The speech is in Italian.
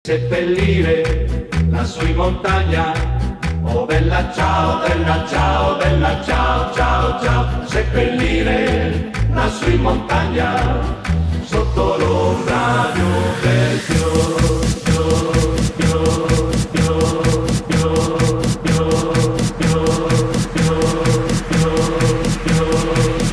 Seppellire lassù in montagna. Oh bella ciao, bella ciao, bella ciao, ciao, ciao. Seppellire lassù in montagna, sotto l'ombra di un bel fior, fior, fior, fior, fior.